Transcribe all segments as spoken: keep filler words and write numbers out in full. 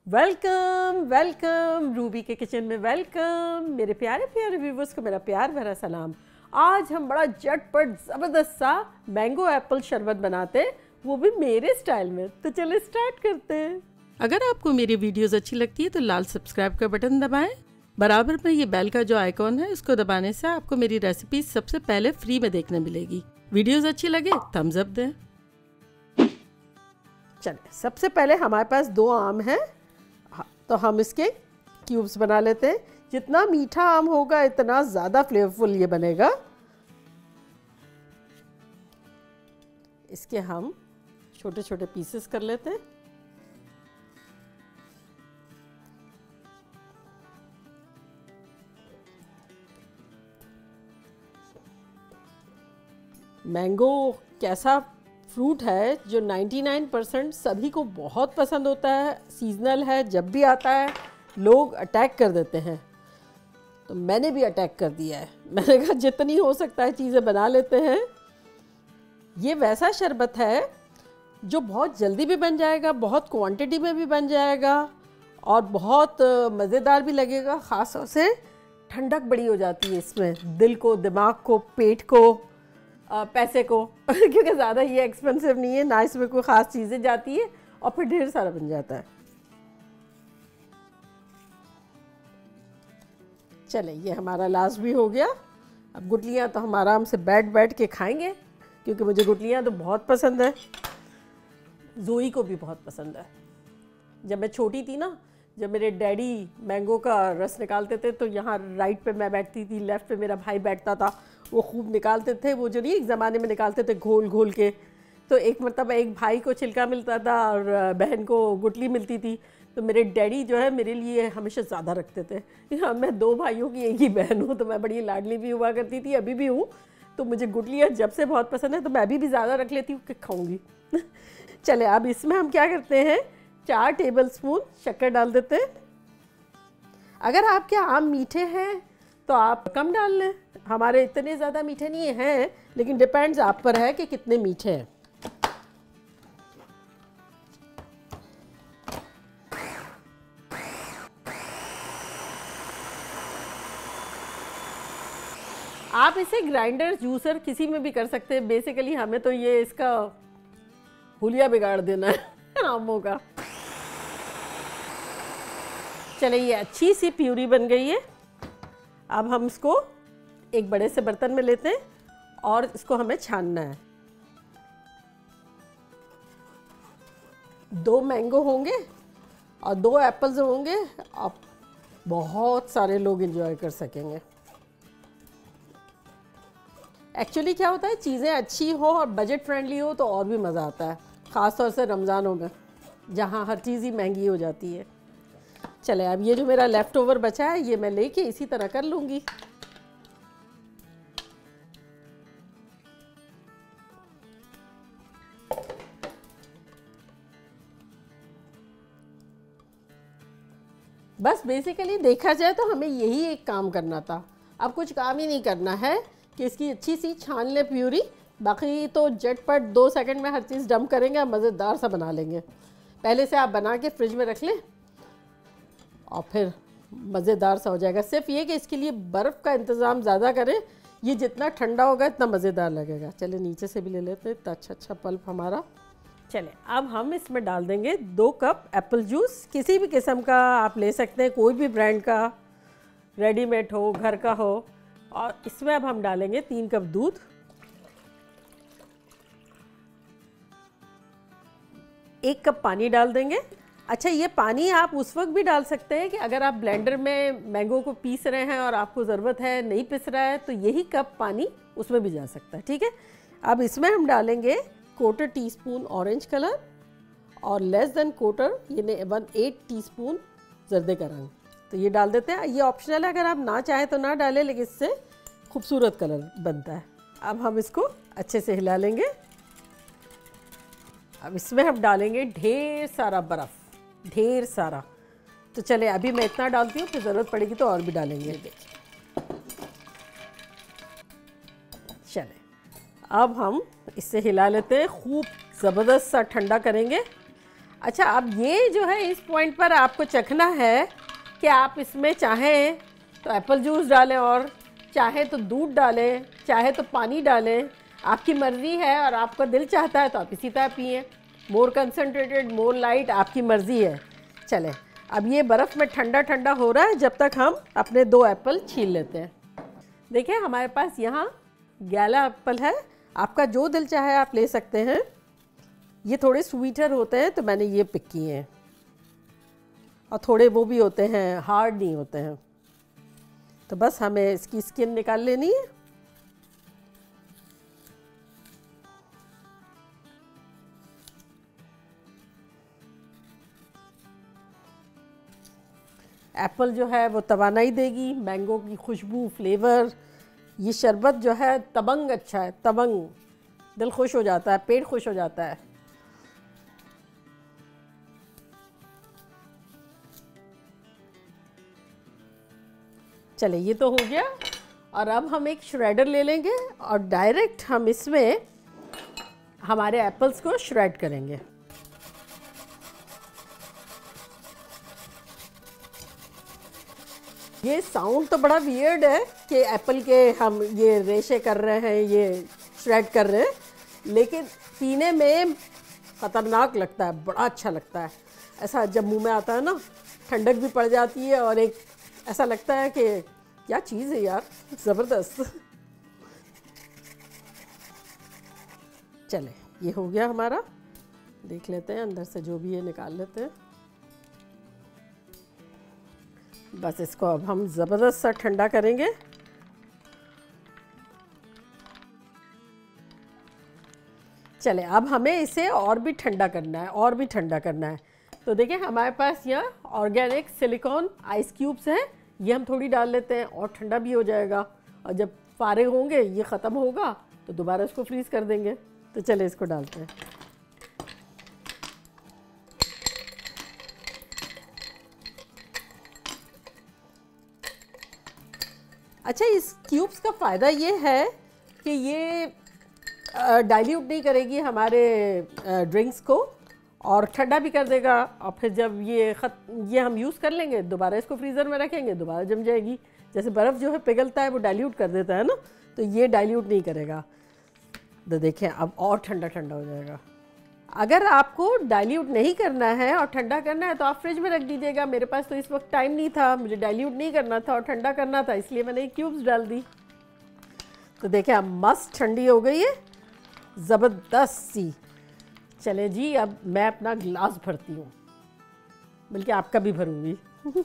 Welcome welcome Ruby के kitchen में welcome. मेरे प्यारे प्यारे व्यूवर्स को मेरा प्यार भरा सलाम। आज हम बड़ा झटपट ज़बरदस्त सा मैंगो एप्पल शरबत बनाते हैं, वो भी मेरे स्टाइल में। तो चलो स्टार्ट करते हैं। अगर आपको मेरी वीडियोस अच्छी लगती है तो लाल सब्सक्राइब का बटन दबाएं। बराबर में ये बेल का जो आइकॉन है उसको दबाने से आपको मेरी रेसिपी सबसे पहले फ्री में देखने मिलेगी। वीडियोस अच्छी लगे थम्स अप दें। चलिए, सबसे पहले हमारे पास दो आम हैं, तो हम इसके क्यूब्स बना लेते हैं। जितना मीठा आम होगा इतना ज़्यादा फ्लेवरफुल ये बनेगा। इसके हम छोटे छोटे पीसेस कर लेते हैं। मैंगो कैसा फ्रूट है जो निन्यानवे परसेंट सभी को बहुत पसंद होता है, सीजनल है, जब भी आता है लोग अटैक कर देते हैं। तो मैंने भी अटैक कर दिया है। मैंने कहा जितनी हो सकता है चीज़ें बना लेते हैं। ये वैसा शरबत है जो बहुत जल्दी भी बन जाएगा, बहुत क्वांटिटी में भी बन जाएगा और बहुत मज़ेदार भी लगेगा। ख़ास तौर से ठंडक बड़ी हो जाती है इसमें, दिल को, दिमाग को, पेट को, आ, पैसे को क्योंकि ज़्यादा ये एक्सपेंसिव नहीं है ना, इसमें कोई ख़ास चीज़ें जाती है और फिर ढेर सारा बन जाता है। चले, ये हमारा लास्ट भी हो गया। अब गुटलियाँ तो हम आराम से बैठ बैठ के खाएंगे क्योंकि मुझे गुटलियाँ तो बहुत पसंद है, जोई को भी बहुत पसंद है। जब मैं छोटी थी ना, जब मेरे डैडी मैंगो का रस निकालते थे तो यहाँ राइट पे मैं बैठती थी, लेफ़्ट पे मेरा भाई बैठता था। वो खूब निकालते थे, वो जो नहीं एक ज़माने में निकालते थे घोल घोल के। तो एक मरतबा एक भाई को छिलका मिलता था और बहन को गुटली मिलती थी। तो मेरे डैडी जो है मेरे लिए हमेशा ज़्यादा रखते थे। हाँ, मैं दो भाइयों की एक ही बहन हूँ तो मैं बड़ी लाडली भी हुआ करती थी, अभी भी हूँ। तो मुझे गुटलियाँ जब से बहुत पसंद है तो मैं अभी भी ज़्यादा रख लेती हूँ कि खाऊँगी। चले, अब इसमें हम क्या करते हैं, चार टेबल स्पून शक्कर डाल देते हैं। अगर आपके आम मीठे हैं तो आप कम डाल लें। हमारे इतने ज़्यादा मीठे नहीं हैं, लेकिन डिपेंड्स आप पर है कि कितने मीठे हैं। आप इसे ग्राइंडर, जूसर किसी में भी कर सकते हैं। बेसिकली हमें तो ये इसका हुलिया बिगाड़ देना है आमों का। चले, ये अच्छी सी प्यूरी बन गई है। अब हम इसको एक बड़े से बर्तन में लेते हैं और इसको हमें छानना है। दो मैंगो होंगे और दो एप्पल्स होंगे, आप बहुत सारे लोग एंजॉय कर सकेंगे। एक्चुअली क्या होता है, चीज़ें अच्छी हो और बजट फ्रेंडली हो तो और भी मज़ा आता है, ख़ास तौर से रमज़ानों में जहाँ हर चीज़ ही महंगी हो जाती है। चले, अब ये जो मेरा लेफ़्ट ओवर बचा है ये मैं लेके इसी तरह कर लूँगी। बस बेसिकली देखा जाए तो हमें यही एक काम करना था। अब कुछ काम ही नहीं करना है कि इसकी अच्छी सी छान ले प्यूरी। बाकी तो झटपट दो सेकंड में हर चीज़ डंप करेंगे और मज़ेदार सा बना लेंगे। पहले से आप बना के फ्रिज में रख लें और फिर मज़ेदार सा हो जाएगा। सिर्फ ये कि इसके लिए बर्फ़ का इंतज़ाम ज़्यादा करें, ये जितना ठंडा होगा इतना मज़ेदार लगेगा। चले, नीचे से भी ले लेते हैं, इतना अच्छा अच्छा पल्प हमारा। चले, अब हम इसमें डाल देंगे दो कप एप्पल जूस। किसी भी किस्म का आप ले सकते हैं, कोई भी ब्रांड का, रेडीमेड हो, घर का हो। और इसमें अब हम डालेंगे तीन कप दूध। एक कप पानी डाल देंगे। अच्छा, ये पानी आप उस वक्त भी डाल सकते हैं कि अगर आप ब्लेंडर में मैंगो को पीस रहे हैं और आपको ज़रूरत है, नहीं पिस रहा है, तो यही कप पानी उसमें भी जा सकता है। ठीक है, अब इसमें हम डालेंगे quarter teaspoon orange colour और लेस देन क्वार्टर यानी वन एट टी स्पून जर्दे का रंग। तो ये डाल देते हैं। ये ऑप्शनल है, अगर आप ना चाहें तो ना डालें, लेकिन इससे खूबसूरत कलर बनता है। अब हम इसको अच्छे से हिला लेंगे। अब इसमें हम डालेंगे ढेर सारा बर्फ़, ढेर सारा। तो चले, अभी मैं इतना डालती हूँ, फिर ज़रूरत पड़ेगी तो और भी डालेंगे। देखिए, चले, अब हम इससे हिला लेते हैं, खूब ज़बरदस्त सा ठंडा करेंगे। अच्छा, अब ये जो है इस पॉइंट पर आपको चखना है कि आप इसमें चाहें तो एप्पल जूस डालें और चाहे तो दूध डालें, चाहे तो पानी डालें, आपकी मर्ज़ी है। और आपका दिल चाहता है तो आप इसी तरह पिएँ, मोर कंसनट्रेटेड, मोर लाइट, आपकी मर्ज़ी है। चलें, अब ये बर्फ़ में ठंडा ठंडा हो रहा है, जब तक हम अपने दो एप्पल छील लेते हैं। देखिए हमारे पास यहाँ ग्यारह एप्पल है, आपका जो दिल चाहे आप ले सकते हैं। ये थोड़े स्वीटर होते हैं तो मैंने ये पिक किए हैं, और थोड़े वो भी होते हैं, हार्ड नहीं होते हैं। तो बस हमें इसकी स्किन निकाल लेनी है। एप्पल जो है वो तवानाई देगी, मैंगो की खुशबू, फ्लेवर। ये शरबत जो है तबंग अच्छा है, तबंग, दिल खुश हो जाता है, पेट खुश हो जाता है। चले, ये तो हो गया। और अब हम एक श्रेडर ले लेंगे और डायरेक्ट हम इसमें हमारे एप्पल्स को श्रेड करेंगे। ये साउंड तो बड़ा वियर्ड है कि एप्पल के हम ये रेशे कर रहे हैं, ये श्रेड कर रहे हैं, लेकिन पीने में ख़तरनाक लगता है, बड़ा अच्छा लगता है। ऐसा जब मुंह में आता है ना, ठंडक भी पड़ जाती है और एक ऐसा लगता है कि क्या चीज़ है यार, ज़बरदस्त। चले, ये हो गया हमारा। देख लेते हैं अंदर से जो भी है निकाल लेते हैं। बस इसको अब हम ज़बरदस्त सा ठंडा करेंगे। चले, अब हमें इसे और भी ठंडा करना है, और भी ठंडा करना है। तो देखिए हमारे पास यहाँ ऑर्गेनिक सिलिकॉन आइस क्यूब्स हैं, ये हम थोड़ी डाल लेते हैं और ठंडा भी हो जाएगा। और जब फारिग होंगे, ये ख़त्म होगा तो दोबारा इसको फ्रीज़ कर देंगे। तो चले इसको डालते हैं। अच्छा, इस क्यूब्स का फ़ायदा ये है कि ये डाइल्यूट नहीं करेगी हमारे ड्रिंक्स को, और ठंडा भी कर देगा। और फिर जब ये खत ये हम यूज़ कर लेंगे, दोबारा इसको फ्रीज़र में रखेंगे, दोबारा जम जाएगी। जैसे बर्फ़ जो है पिघलता है, वो डाइल्यूट कर देता है ना, तो ये डाइल्यूट नहीं करेगा। तो देखें अब और ठंडा ठंडा हो जाएगा। अगर आपको डाइल्यूट नहीं करना है और ठंडा करना है तो आप फ्रिज में रख दीजिएगा। मेरे पास तो इस वक्त टाइम नहीं था, मुझे डाइल्यूट नहीं करना था और ठंडा करना था, इसलिए मैंने क्यूब्स डाल दी। तो देखें अब मस्त ठंडी हो गई है, ज़बरदस्त सी। चले जी, अब मैं अपना गिलास भरती हूँ, बल्कि आपका भी भरूंगी।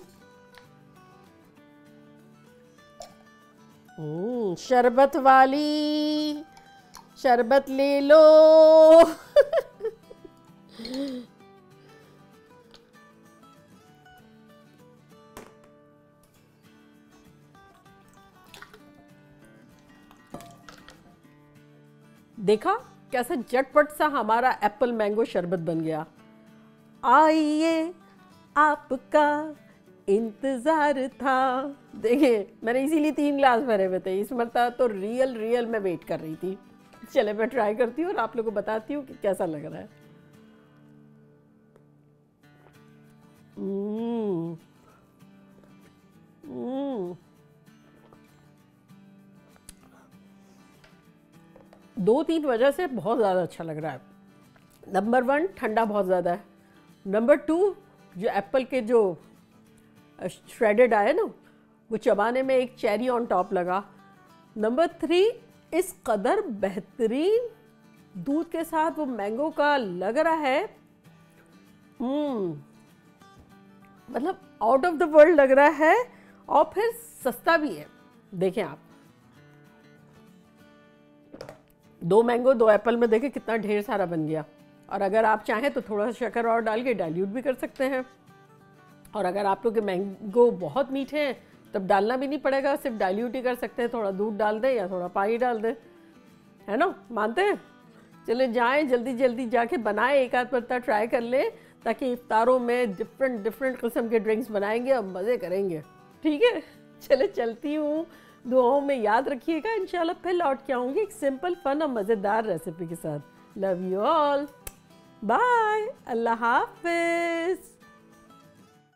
शरबत वाली, शरबत ले लो। देखा कैसा झटपट सा हमारा एप्पल मैंगो शरबत बन गया। आइए, आपका इंतजार था। देखिए मैंने इसीलिए तीन ग्लास भरे हुए थे, इस मरतबा तो रियल रियल मैं वेट कर रही थी। चले मैं ट्राई करती हूँ और आप लोगों को बताती हूँ कि कैसा लग रहा है। हम्म हम्म दो तीन वजह से बहुत ज़्यादा अच्छा लग रहा है। नंबर वन, ठंडा बहुत ज़्यादा है। नंबर टू, जो एप्पल के जो श्रेडेड आए ना, वो चबाने में एक चेरी ऑन टॉप लगा। नंबर थ्री, इस कदर बेहतरीन दूध के साथ वो मैंगो का लग रहा है, हम्म मतलब आउट ऑफ द वर्ल्ड लग रहा है, और फिर सस्ता भी है। देखें आप, दो मैंगो दो एप्पल में देखें कितना ढेर सारा बन गया। और अगर आप चाहें तो थोड़ा सा शक्कर और डाल के डाइल्यूट भी कर सकते हैं। और अगर आप लोग के मैंगो बहुत मीठे हैं तब डालना भी नहीं पड़ेगा, सिर्फ डाइल्यूट ही कर सकते हैं। थोड़ा दूध डाल दें या थोड़ा पानी डाल दें, है ना, मानते हैं। चले जाएं, जल्दी जल्दी जाके बनाएं, एक आध पत्ता ट्राई कर लें, ताकि इफ्तारों में डिफरेंट डिफरेंट किस्म के ड्रिंक्स बनाएंगे और मज़े करेंगे। ठीक है, चले चलती हूँ, दुआओं में याद रखिएगा। इंशाल्लाह फिर लौट के आऊँगी एक सिंपल फन और मज़ेदार रेसिपी के साथ। Love you all. बाय, अल्लाह हाफिज़।